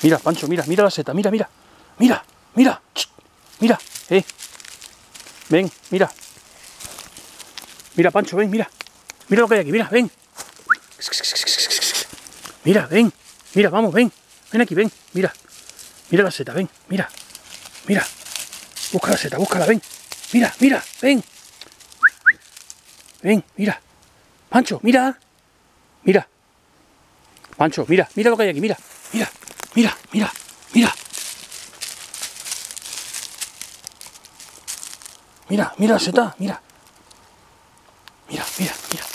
Mira, Pancho, mira, mira la seta, mira, mira. Mira, mira, mira, ven, mira. Mira, Pancho, ven, mira. Mira lo que hay aquí, mira, ven. Mira, ven, mira, vamos, ven. Ven aquí, ven, mira. Mira la seta, ven, mira. Mira. Busca la seta, búscala, ven. Mira, mira, ven. Ven, mira. Pancho, mira. Mira. Pancho, mira, mira lo que hay aquí, mira. Mira, mira, mira, mira. Mira, mira la seta, mira. Mira, mira, mira.